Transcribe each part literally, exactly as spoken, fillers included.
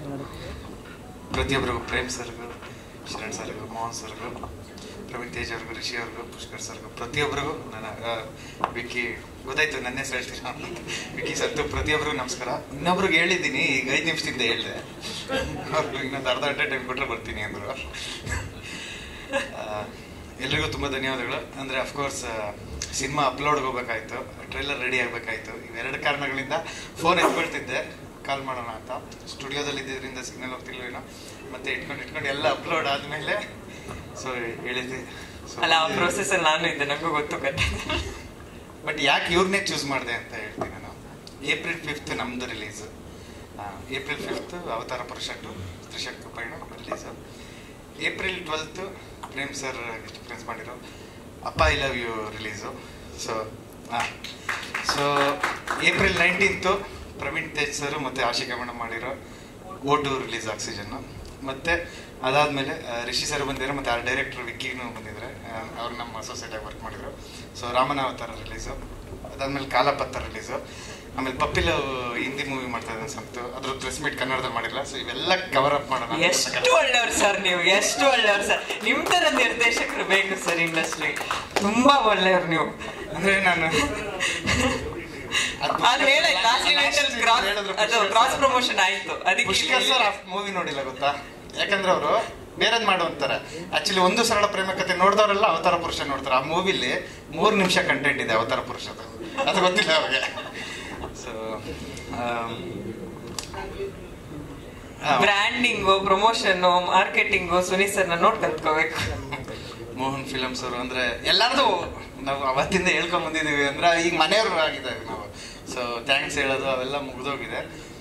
ಪ್ರತಿಯೊಬ್ಬರಿಗೂ ಪ್ರೇಮ್ ಸರ್ಗೂ, ಶರಣ್ ಸರ್ಗೂ, ಮೋಹನ್ ಸರ್ಗೂ, ಪ್ರವೀಣ್ ತೇಜ್ ಅವ್ರಿಗೂ, ರಿಷಿ ಅವ್ರಿಗೂ, ಪುಷ್ಕರ್ ಸರ್ಗೂ, ಪ್ರತಿಯೊಬ್ಬರಿಗೂ ನನ್ನ ವಿಕ್ಕಿ ಗೊತ್ತಾಯ್ತು ನನ್ನ ಹೆಸರು ಹೇಳ್ತೀರಾ ವಿಕ್ಕಿ ಸತ್ತು ಪ್ರತಿಯೊಬ್ಬರಿಗೂ ನಮಸ್ಕಾರ. ಇನ್ನೊಬ್ರಿಗೆ ಹೇಳಿದ್ದೀನಿ ಈಗ ಐದು ನಿಮಿಷದಿಂದ ಹೇಳಿದೆ, ಅವ್ರಿಗೂ ಇನ್ನೊಂದು ಅರ್ಧ ಗಂಟೆ ಟೈಮ್ ಕೊಟ್ಟರೆ ಬರ್ತೀನಿ ಅಂದರು. ಎಲ್ರಿಗೂ ತುಂಬ ಧನ್ಯವಾದಗಳು. ಅಂದರೆ ಅಫ್ಕೋರ್ಸ್ ಸಿನಿಮಾ ಅಪ್ಲೋಡ್ಗೆ ಹೋಗ್ಬೇಕಾಯ್ತು, ಟ್ರೈಲರ್ ರೆಡಿ ಆಗಬೇಕಾಯ್ತು. ಇವೆರಡು ಕಾರಣಗಳಿಂದ ಫೋನ್ ಎತ್ಕೊಳ್ತಿದ್ದೆ ಕಾಲ್ ಮಾಡೋಣ ಅಂತ. ಸ್ಟುಡಿಯೋದಲ್ಲಿ ಇದ್ದಿದ್ದರಿಂದ ಸಿಗ್ನಲ್ ಹೋಗ್ತಿಲ್ವೇನೋ, ಮತ್ತೆ ಇಟ್ಕೊಂಡು ಇಟ್ಕೊಂಡು ಎಲ್ಲ ಅಪ್ಲೋಡ್ ಆದಮೇಲೆ ಸೊ ಹೇಳಿದ್ದೆ. ಅಲ್ಲ ಆ ಪ್ರೊಸೆಸಲ್ಲಿ ನಾನು ಇದ್ದೆ, ನನಗೂ ಗೊತ್ತು ಕತೆ. ಬಟ್ ಯಾಕೆ ಇವ್ರನ್ನೇ ಚೂಸ್ ಮಾಡಿದೆ ಅಂತ ಹೇಳ್ತೀನಿ ನಾನು. ಏಪ್ರಿಲ್ ಫಿಫ್ತ್ ನಮ್ಮದು release. April fifth Avatara Purusha two Trishanku Payana release. April twelfth Prem sir difference ಮಾಡಿರೋ Appa I love you release. So ಹಾಂ so April nineteenth Praveen Tej sir ಮತ್ತು ಆಶಿಕಾ ಮೇಡಮ್ ಮಾಡಿರೋ ಓ ಟು ರಿಲೀಸ್ ಆಕ್ಸಿಜನ್ನು. ಮತ್ತು ಅದಾದಮೇಲೆ ರಿಷಿ ಸರ್ ಬಂದಿರೋ ಮತ್ತು ಆ ಡೈರೆಕ್ಟರ್ ವಿಕ್ಕಿನೂ ಬಂದಿದ್ದಾರೆ, ಅವ್ರು ನಮ್ಮ ಸೊಸೈಟಿಯಾಗಿ ವರ್ಕ್ ಮಾಡಿದರು. ಸೊ ರಾಮನ ಅವತಾರ ರಿಲೀಸು. ಅದಾದಮೇಲೆ ಕಾಲಪತ್ತ ರಿಲೀಸು. ಆಮೇಲೆ ಪಪ್ಪಿಲ ಹಿಂದಿ ಮೂವಿ ಮಾಡ್ತಾ ಇದ್ದಾನೆ ಸಂತು, ಅದ್ರ ಪ್ರೆಸ್ ಮೀಟ್ ಕನ್ನಡದಲ್ಲಿ ಮಾಡಿಲ್ಲ. ಸೊ ಇವೆಲ್ಲ ಕವರ್ ಅಪ್ ಮಾಡೋಣ. ಎಷ್ಟು ಒಳ್ಳೆಯವ್ರು ಸರ್ ನೀವು, ಎಷ್ಟು ಒಳ್ಳೆಯವ್ರು ಸರ್. ನಿಮ್ಮ ಥರ ನಿರ್ದೇಶಕರು ಬೇಕು ಸರ್ ಇಂಡಸ್ಟ್ರಿ, ತುಂಬ ಒಳ್ಳೆಯವ್ರು ನೀವು. ಅಂದರೆ ನಾನು ಕ್ರಾಸ್ ಪ್ರಮೋಷನ್ ಆಯ್ತು. ಅದಕ್ಕೆ ಪುಷ್ಕರ್ ಸರ್ ಮೂವಿ ನೋಡಿಲ್ಲ ಗೊತ್ತಾ, ಯಾಕಂದ್ರೆ ಅವರು ಬೇರೆದ್ ಮಾಡೋ ಅಂತಾರೆ. ಆಕ್ಚುಲಿ ಒಂದು ಸರಳ ಪ್ರೇಮ ಕಥೆ ನೋಡಿದವರೆಲ್ಲ ಅವತಾರ ಪುರುಷ ನೋಡ್ತಾರೆ. ಆ ಮೂವಿಲಿ ಮೂರು ನಿಮಿಷ ಕಂಟೆಂಟ್ ಇದೆ ಅವತಾರ ಪುರುಷದ, ಅದು ಗೊತ್ತಿಲ್ಲ ಅವ್ರಿಗೆ. So branding, promotion, marketing Suni ಸರ್ನ ನೋಡಿ ಕಲ್ತ್ಕೋಬೇಕು. ಮೋಹನ್ ಫಿಲಮ್ಸ್ ಅವರು ಅಂದ್ರೆ ಎಲ್ಲಾರ್ದು ನಾವು ಅವತ್ತಿಂದ ಹೇಳ್ಕೊಂಡ್ ಬಂದಿದ್ದೀವಿ. ಅಂದ್ರೆ ಈಗ ಮನೆಯವರು ಆಗಿದ್ದೇವೆ ನಾವು. ಸೊ ಥ್ಯಾಂಕ್ಸ್ ಹೇಳೋದು ಅವೆಲ್ಲ ಮುಗಿದೋಗಿದೆ.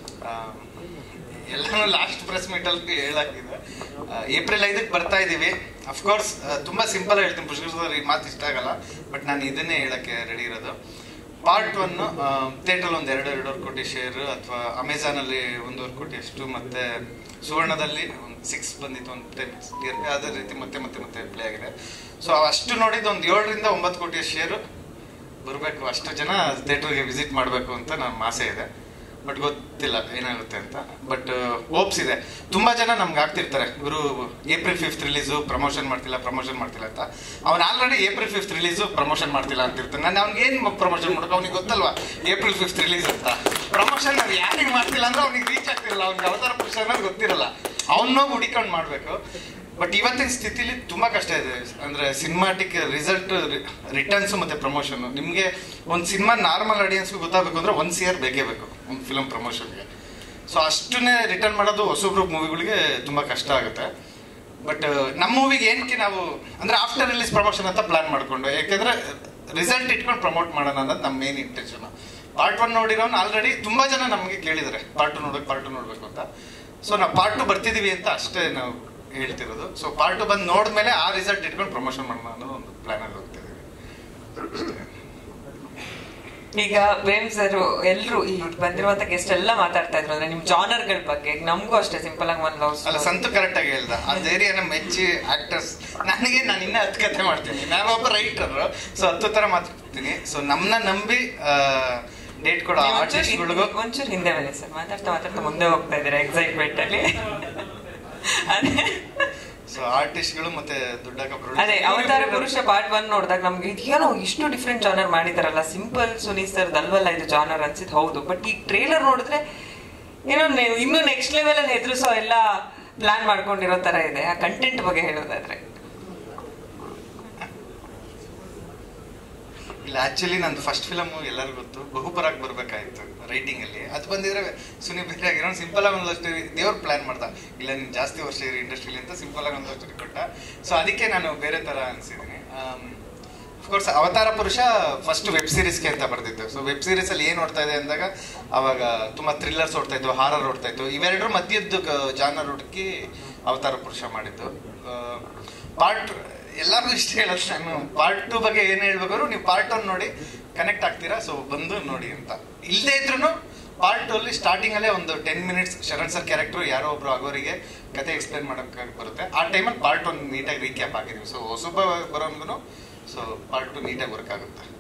ಎಲ್ಲನೂ ಲಾಸ್ಟ್ ಪ್ರೆಸ್ ಮೀಟಲ್ಲಿ ಹೇಳಾಗಿದೆ. ಏಪ್ರಿಲ್ ಐದಕ್ಕೆ ಬರ್ತಾ ಇದ್ದೀವಿ. ಅಫ್ಕೋರ್ಸ್ ತುಂಬ ಸಿಂಪಲ್ ಹೇಳ್ತೀನಿ, ಪುಷ್ಕರ್ ಸರ್ ಈ ಮಾತು ಇಷ್ಟ ಆಗಲ್ಲ, ಬಟ್ ನಾನು ಇದನ್ನೇ ಹೇಳಕ್ಕೆ ರೆಡಿ ಇರೋದು. ಪಾರ್ಟ್ ಒನ್ನು ಥಿಯೇಟ್ರಲ್ಲಿ ಒಂದು ಎರಡು ಎರಡೂವರೆ ಕೋಟಿ ಶೇರ್, ಅಥವಾ ಅಮೆಝಾನಲ್ಲಿ ಒಂದೂವರೆ ಕೋಟಿ ಅಷ್ಟು, ಮತ್ತು ಸುವರ್ಣದಲ್ಲಿ ಒಂದು ಸಿಕ್ಸ್ ಬಂದಿತ್ತು ಒಂದು ಟೆನ್ ಇಯರ್, ಅದೇ ರೀತಿ ಮತ್ತೆ ಮತ್ತೆ ಮತ್ತೆ ಪ್ಲೇ ಆಗಿದೆ. ಸೊ ಅಷ್ಟು ನೋಡಿದ್ದು ಒಂದು ಏಳರಿಂದ ಒಂಬತ್ತು ಕೋಟಿಯ ಶೇರು ಬರಬೇಕು, ಅಷ್ಟು ಜನ ಥಿಯೇಟ್ರಿಗೆ ವಿಸಿಟ್ ಮಾಡಬೇಕು ಅಂತ ನಮ್ಮ ಆಸೆ ಇದೆ. ಬಟ್ ಗೊತ್ತಿಲ್ಲ ಏನಾಗುತ್ತೆ ಅಂತ. ಬಟ್ ಹೋಪ್ಸ್ ಇದೆ. ತುಂಬ ಜನ ನಮ್ಗೆ ಆಗ್ತಿರ್ತಾರೆ, ಇವರು ಏಪ್ರಿಲ್ ಫಿಫ್ತ್ ರಿಲೀಸು ಪ್ರಮೋಷನ್ ಮಾಡ್ತಿಲ್ಲ ಪ್ರಮೋಷನ್ ಮಾಡ್ತಿಲ್ಲ ಅಂತ. ಅವ್ನು already April fifth release promotion ಮಾಡ್ತಿಲ್ಲ ಅಂತಿರ್ತಾನೆ. ನಾನು ಅವ್ನಿಗೆ ಏನು ಪ್ರಮೋಷನ್ ಮಾಡೋಕೆ ಅವ್ನಿಗೆ ಗೊತ್ತಲ್ವಾ ಏಪ್ರಿಲ್ ಫಿಫ್ತ್ ರಿಲೀಸ್ ಅಂತ. ಪ್ರಮೋಷನ್ ಅದು ಯಾರಿಗೆ ಮಾಡ್ತಿಲ್ಲ ಅಂದ್ರೆ ಅವ್ನಿಗೆ ರೀಚ್ ಆಗ್ತಿರಲ್ಲ, ಅವ್ನಿಗೆ ಅವತಾರ ಪುರುಷ ಅನ್ನೋದು ಗೊತ್ತಿರಲ್ಲ. ಅವನ್ನೋಗಿ ಹುಡಿಕೊಂಡು ಮಾಡಬೇಕು. ಬಟ್ ಇವತ್ತಿನ ಸ್ಥಿತಿಲಿ ತುಂಬ ಕಷ್ಟ ಇದೆ. ಅಂದರೆ ಸಿನಿಮಾಟಿಕ್ ರಿಸಲ್ಟ್, ರಿಟರ್ನ್ಸು ಮತ್ತು ಪ್ರಮೋಷನ್ನು. ನಿಮಗೆ ಒಂದು ಸಿನಿಮಾ ನಾರ್ಮಲ್ ಆಡಿಯನ್ಸ್ಗೂ ಗೊತ್ತಾಗಬೇಕು ಅಂದರೆ ಒಂದು ಇಯರ್ ಬೇಕೇ ಬೇಕು ಒಂದು ಫಿಲಮ್ ಪ್ರಮೋಷನ್ಗೆ. ಸೊ ಅಷ್ಟನ್ನೇ ರಿಟರ್ನ್ ಮಾಡೋದು ಹೊಸಬ್ರು ಮೂವಿಗಳಿಗೆ ತುಂಬ ಕಷ್ಟ ಆಗುತ್ತೆ. ಬಟ್ ನಮ್ಮ ಮೂವಿಗೆ ಏನಕ್ಕೆ ನಾವು ಅಂದರೆ ಆಫ್ಟರ್ ರಿಲೀಸ್ ಪ್ರಮೋಷನ್ ಅಂತ ಪ್ಲಾನ್ ಮಾಡಿಕೊಂಡು, ಯಾಕೆಂದರೆ ರಿಸಲ್ಟ್ ಇಟ್ಕೊಂಡು ಪ್ರಮೋಟ್ ಮಾಡೋಣ ಅನ್ನೋದು ನಮ್ಮ ಮೇನ್ ಇಂಟೆನ್ಷನ್. ಪಾರ್ಟ್ ಒನ್ ನೋಡಿರೋನು ಆಲ್ರೆಡಿ ತುಂಬ ಜನ ನಮಗೆ ಕೇಳಿದ್ದಾರೆ ಪಾರ್ಟ್ ಟು ನೋಡೋಕೆ ಪಾರ್ಟ್ ಟು ನೋಡಬೇಕು ಅಂತ. ಸೊ ನಾವು ಪಾರ್ಟ್ ಟು ಬರ್ತಿದ್ದೀವಿ ಅಂತ ಅಷ್ಟೇ ನಾವು ಹೇಳ್ತಿರೋದು. ಸೊ ಪಾರ್ಟ್ ಟು ಬಂದು ನೋಡಿದ್ಮೇಲೆ ಆ ರಿಸಲ್ಟ್ ಇಟ್ಕೊಂಡು ಪ್ರಮೋಷನ್ ಮಾಡೋಣ ಅನ್ನೋದು ಒಂದು ಪ್ಲಾನಲ್ಲಿ ಹೋಗ್ತಿದ್ದೀವಿ. ಈಗ ಪ್ರೇಮ್ ಸರ್ ಎಲ್ಲರೂ ಈ ಬಂದಿರುವಂತ ಗೆಸ್ಟ್ ಎಲ್ಲ ಮಾತಾಡ್ತಾ ಇದ್ರು ಅಂದ್ರೆ ನಿಮ್ ಜಾನರ್ಗಳ ಬಗ್ಗೆ. ನಮಗೂ ಅಷ್ಟೇ ಸಿಂಪಲ್ ಆಗಿ ಒಂದು ಲವ್ ಅಲ್ಲ, ಸಂತು ಕರೆಕ್ಟ್ ಆಗಿ ಹೇಳ್ದ. ಆ ಧೈರ್ಯನ ಮೆಚ್ಚಿ ಆಕ್ಟರ್ಸ್ ನನಗೆ ನಾನು ಇನ್ನೂ ಹತ್ತು ಕಥೆ ಮಾಡ್ತೀನಿ. ನಾನು ಒಬ್ಬ ರೈಟರ್, ಸೊ ಹತ್ತು ತರ ಮಾತಾಡ್ತೀನಿ. ಸೊ ನಮ್ಮನ್ನ ನಂಬಿ ಡೇಟ್ ಕೊಡೋ ಆರ್ಟಿಸ್ಟ್ಗಳಿಗೂ ಒಂಚೂರು ಹಿಂದೆ ಬನ್ನಿ ಸರ್. ಮಾತಾಡ್ತಾ ಮಾತಾಡ್ತಾ ಮುಂದೆ ಹೋಗ್ತಾ ಇದ್ದೀರಾ ಎಕ್ಸೈಟ್ಮೆಂಟ್ ಅಲ್ಲಿ. ಅದೇ ಸೊ ಆರ್ಟಿಸ್ಟ್ಗಳು ಮತ್ತೆ ದುಡ್ಡಾಕ ಅದೇ ಅವತಾರ ಪುರುಷ ಪಾರ್ಟ್ ಒನ್ ನೋಡಿದಾಗ ನಮ್ಗೆ ಏನೋ ಇಷ್ಟು ಡಿಫ್ರೆಂಟ್ ಜಾನರ್ ಮಾಡಿದಾರಲ್ಲ, ಸಿಂಪಲ್ ಸುನಿ ಸರ್ ಅಲ್ವಲ್ಲ ಇದು ಜಾನರ್ ಅನ್ಸಿದ್. ಹೌದು, ಬಟ್ ಈ ಟ್ರೇಲರ್ ನೋಡಿದ್ರೆ ಏನೋ ಇನ್ನು ನೆಕ್ಸ್ಟ್ ಲೆವೆಲ್ ಅಲ್ಲಿ ಹೆದರಿಸೋ ಎಲ್ಲ ಪ್ಲಾನ್ ಮಾಡ್ಕೊಂಡಿರೋ ತರ ಇದೆ. ಆ ಕಂಟೆಂಟ್ ಬಗ್ಗೆ ಹೇಳೋದಾದ್ರೆ ಇಲ್ಲ, ಆಕ್ಚುಲಿ ನಂದು ಫಸ್ಟ್ ಫಿಲಮ್ ಎಲ್ಲರಿಗೂ ಗೊತ್ತು, ಬಹುಪರಾಗ್ ಬರ್ಬೇಕಾಯ್ತು ರೈಟಿಂಗ್ ಅಲ್ಲಿ. ಅದು ಬಂದಿದ್ರೆ ಸುನಿ ಬೇರೆ ಆಗಿರೋ ಸಿಂಪಲ್ ಆಗಿ ಒಂದು ಲವ್ ಸ್ಟೋರಿ ದೇವ್ರ ಪ್ಲಾನ್ ಮಾಡ್ದ. ಇಲ್ಲ ನೀನು ಜಾಸ್ತಿ ವರ್ಷ ಇರಿ ಇಂಡಸ್ಟ್ರಿಲಿ ಅಂತ ಸಿಂಪಲ್ ಆಗಿ ಒಂದು ಲವ್ ಸ್ಟೋರಿ ಕೊಟ್ಟ. ಸೊ ಅದಕ್ಕೆ ನಾನು ಬೇರೆ ತರ ಅನ್ಸಿದ್ದೀನಿ. ಅಫ್ಕೋರ್ಸ್ ಅವತಾರ ಪುರುಷ ಫಸ್ಟ್ ವೆಬ್ ಸೀರೀಸ್ಗೆ ಅಂತ ಬರ್ತಿತ್ತು. ಸೊ ವೆಬ್ ಸೀರೀಸ್ ಅಲ್ಲಿ ಏನ್ ಓಡ್ತಾ ಇದೆ ಅಂದಾಗ ಅವಾಗ ತುಂಬಾ ಥ್ರಿಲ್ಲರ್ಸ್ ಓಡ್ತಾ ಇತ್ತು, ಹಾರರ್ ಓಡ್ತಾ ಇತ್ತು. ಇವೆರಡರ ಮಧ್ಯದ್ದು ಜಾನರ್ ಹುಡುಕಿ ಅವತಾರ ಪುರುಷ ಮಾಡಿದ್ದು. ಪಾರ್ಟ್ ಎಲ್ಲರಿಗೂ ಇಷ್ಟ ಹೇಳೋದು ನಾನು ಪಾರ್ಟ್ ಟು ಬಗ್ಗೆ ಏನು ಹೇಳ್ಬೇಕಾದ್ರು ನೀವು ಪಾರ್ಟ್ ಒನ್ ನೋಡಿ ಕನೆಕ್ಟ್ ಆಗ್ತೀರಾ. ಸೊ ಬಂದು ನೋಡಿ ಅಂತ. ಇಲ್ಲದೇ ಇದ್ರು ಪಾರ್ಟ್ ಟು ಅಲ್ಲಿ ಸ್ಟಾರ್ಟಿಂಗ್ ಅಲ್ಲೇ ಒಂದು ten minutes Sharan sir character ಯಾರೋ ಒಬ್ರು ಆಗೋರಿಗೆ ಕತೆ ಎಕ್ಸ್ಪ್ಲೇನ್ ಮಾಡೋಕೆ ಬರುತ್ತೆ. ಆ ಟೈಮಲ್ಲಿ ಪಾರ್ಟ್ ಒನ್ ನೀಟಾಗಿ ರೀಕ್ಯಾಪ್ ಆಗಿದ್ದೀವಿ. ಸೊ ಹೊಸಬ ಬರೋನ್ಗೂ ಸೊ ಪಾರ್ಟ್ ಟು ನೀಟಾಗಿ ವರ್ಕ್ ಆಗುತ್ತೆ.